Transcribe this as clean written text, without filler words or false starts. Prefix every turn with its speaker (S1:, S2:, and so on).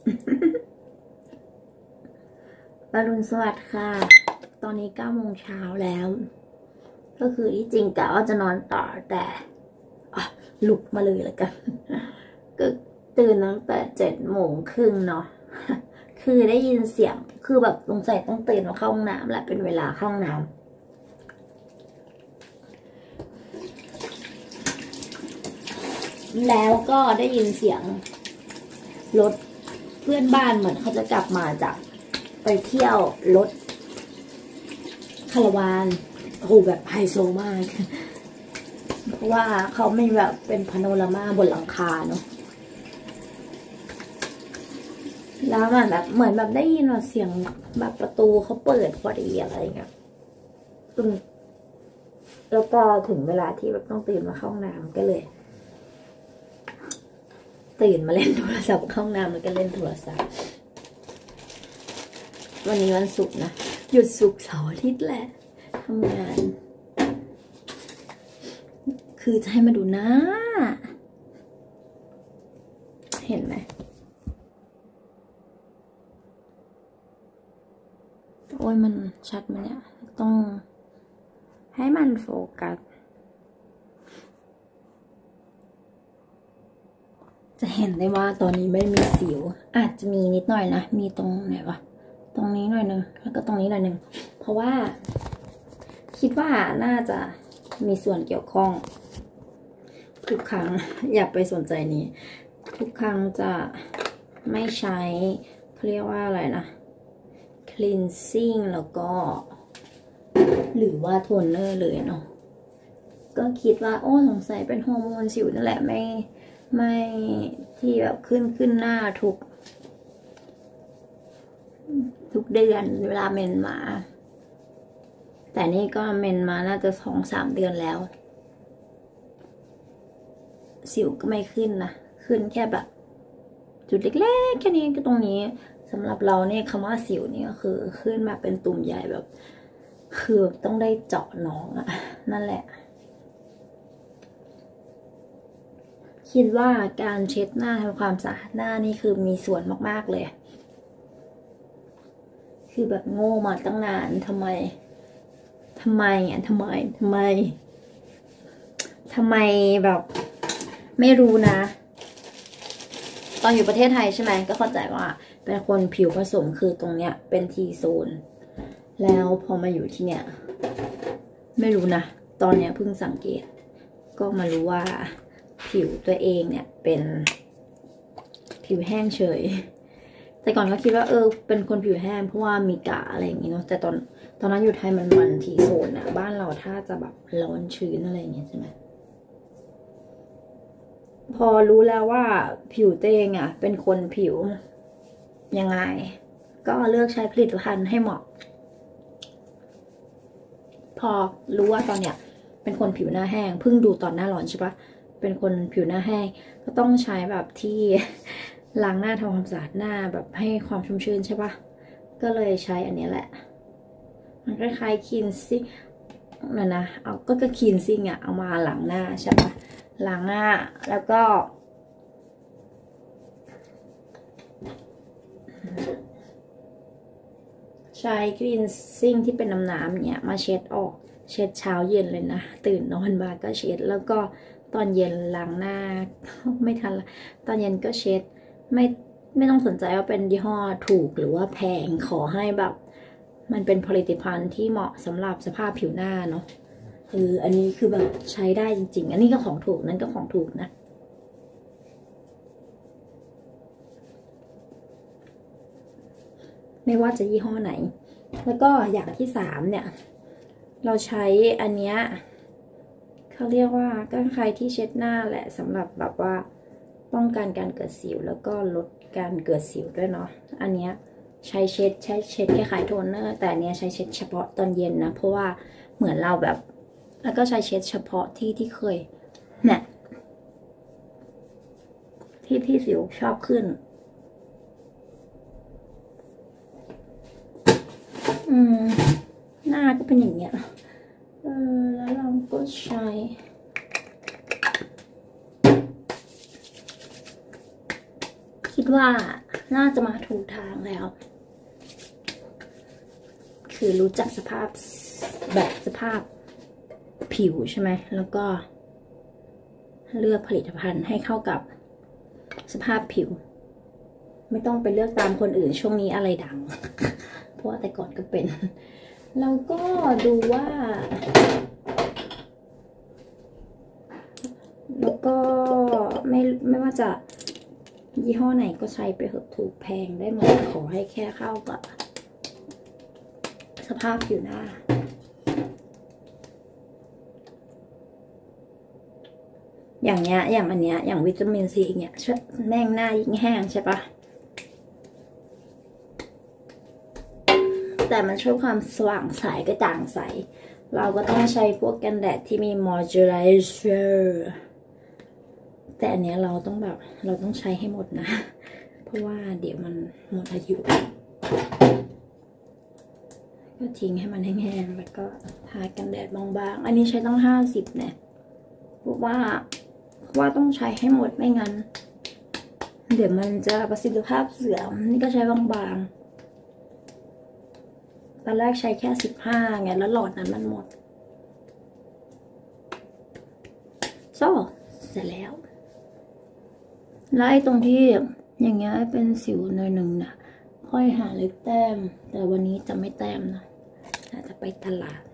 S1: อรุณสวัสดิ์ค่ะตอนนี้9 โมงเช้าแล้วก็คือที่จริงกะว่าจะนอนต่อแต่ลุกมาเลยแล้วกันก็ตื่นตั้งแต่7 โมงครึ่งเนาะคือได้ยินเสียงคือแบบสงสัยต้องตื่นมาเข้าห้องน้ำแหละเป็นเวลาเข้าห้องน้ำแล้วก็ได้ยินเสียงรถเพื่อนบ้านเหมือนเขาจะกลับมาจากไปเที่ยวรถคาราวานโอ้โหแบบไฮโซมากเพราะว่าเขาไม่แบบเป็นพาโนรามาบนหลังคาเนาะแล้วมันแบบเหมือนแบบได้ยินเสียงแบบประตูเขาเปิดพอดีอะไรเงี้ยแล้วก็ถึงเวลาที่แบบต้องตื่นมาเข้าห้องน้ำก็เลยตื่นมาเล่นโทรศัพท์เข้าห้องน้ำแล้วก็เล่นโทรศัพท์วันนี้วันศุกร์นะหยุดศุกร์เสาร์อาทิตย์แหละทำงานคือจะให้มาดูหน้าเห็นไหมโอ้ยมันชัดไหมเนี่ยต้องให้มันโฟกัสจะเห็นได้ว่าตอนนี้ไม่มีสิวอาจจะมีนิดหน่อยนะมีตรงไหนวะตรงนี้หน่อยนึงแล้วก็ตรงนี้หน่อยนึงเพราะว่าคิดว่าน่าจะมีส่วนเกี่ยวข้องทุกครั้งอย่าไปสนใจนี้ทุกครั้งจะไม่ใช้เขาเรียกว่าอะไรนะ cleansing แล้วก็หรือว่าโทนเนอร์เลยเนาะก็คิดว่าโอ้สงสัยเป็นฮอร์โมนสิวนั่นแหละไม่ที่แบบขึ้นหน้าทุกเดือนเวลาเมนมาแต่นี่ก็เมนมาน่าจะ2-3 เดือนแล้วสิวก็ไม่ขึ้นนะขึ้นแค่แบบจุดเล็กๆแค่นี้ก็ตรงนี้สำหรับเราเนี่ยคำว่าสิวนี่ก็คือขึ้นมาเป็นตุ่มใหญ่แบบคือต้องได้เจาะน้องอะนั่นแหละคิดว่าการเช็ดหน้าทำความสะอาดหน้านี่คือมีส่วนมากๆเลยคือแบบโง่มาตั้งนานทำไมแบบไม่รู้นะตอนอยู่ประเทศไทยใช่ไหมก็เข้าใจว่าเป็นคนผิวผสมคือตรงเนี้ยเป็นทีโซนแล้วพอมาอยู่ที่เนี่ยไม่รู้นะตอนเนี้ยเพิ่งสังเกตก็มารู้ว่าผิวตัวเองเนี่ยเป็นผิวแห้งเฉยแต่ก่อนก็คิดว่าเป็นคนผิวแห้งเพราะว่ามีกะอะไรอย่างงี้เนาะแต่ตอนนั้นอยู่ไทยมันทีโซนอะบ้านเราถ้าจะแบบร้อนชื้นอะไรอย่างเงี้ยใช่ไหมพอรู้แล้วว่าผิวตัวเองอะเป็นคนผิวยังไงก็เลือกใช้ผลิตภัณฑ์ให้เหมาะพอรู้ว่าตอนเนี้ยเป็นคนผิวหน้าแห้งเพิ่งดูตอนหน้าร้อนใช่ปะเป็นคนผิวหน้าแห้งก็ต้องใช้แบบที่ล้างหน้าทำความสะอาดหน้าแบบให้ความชุ่มชื้นใช่ปะก็เลยใช้อันนี้แหละมันคล้ายๆคลีนซิ่งนะเอาก็คลีนซิ่งอะเอามาล้างหน้าใช่ปะล้างหน้าแล้วก็ใช้คลีนซิ่งที่เป็นน้ำเนี่ยมาเช็ดออกเช็ดเช้าเย็นเลยนะตื่นนอนมาก็เช็ดแล้วก็ตอนเย็นล้างหน้าไม่ทันละตอนเย็นก็เช็ดไม่ต้องสนใจว่าเป็นยี่ห้อถูกหรือว่าแพงขอให้แบบมันเป็นผลิตภัณฑ์ที่เหมาะสำหรับสภาพผิวหน้าเนาะอันนี้คือแบบใช้ได้จริงๆอันนี้ก็ของถูกนั่นก็ของถูกนะไม่ว่าจะยี่ห้อไหนแล้วก็อย่างที่3เนี่ยเราใช้อันเนี้ยเขาเรียกว่าก็คล้ายที่เช็ดหน้าแหละสำหรับแบบว่าป้องกันการเกิดสิวแล้วก็ลดการเกิดสิวด้วยเนาะอันเนี้ยใช้เช็ดคล้ายๆโทนเนอร์แต่อันเนี้ยใช้เช็ดเฉพาะตอนเย็นนะเพราะว่าเหมือนเราแบบแล้วก็ใช้เช็ดเฉพาะที่เคยเนี่ยที่สิวชอบขึ้นหน้าก็เป็นอย่างเงี้ยแล้วเราก็ใช้คิดว่าน่าจะมาถูกทางแล้ว คือรู้จักสภาพผิวใช่ไหมแล้วก็เลือกผลิตภัณฑ์ให้เข้ากับสภาพผิวไม่ต้องไปเลือกตามคนอื่นช่วงนี้อะไรดัง เพราะว่าแต่ก่อนก็เป็นแล้วก็ดูว่าแล้วก็ไม่ว่าจะยี่ห้อไหนก็ใช้ไปเถอะถูกแพงได้หมดขอให้แค่เข้ากับสภาพผิวหน้าอย่างเนี้ยอย่างอันเนี้ยอย่างวิตามินซีเนี้ยช่วยแม่งหน้ายิ่งแห้งใช่ปะแต่มันช่วยความสว่างใสกระจ่างใสเราก็ต้องใช้พวกกันแดดที่มี moisturizer แต่อันเนี้ยเราต้องใช้ให้หมดนะเพราะว่าเดี๋ยวมันหมดอายุก็ทิ้งให้มันแห้งๆแล้วก็ทากันแดดบางๆอันนี้ใช้ต้อง50เนี่ยเพราะว่าต้องใช้ให้หมดไม่งั้นเดี๋ยวมันจะประสิทธิภาพเสื่อมนี่ก็ใช้บางๆตอนแรกใช้แค่15ไงแล้วหลอดนั้นมันหมดโซ่เสร็จแล้วแล้วไอ้ตรงที่อย่างเงี้ยเป็นสิวหน่อยหนึ่งนะค่อยหาเล็กแต้มแต่วันนี้จะไม่แต้มนะอาจจะไปตลาด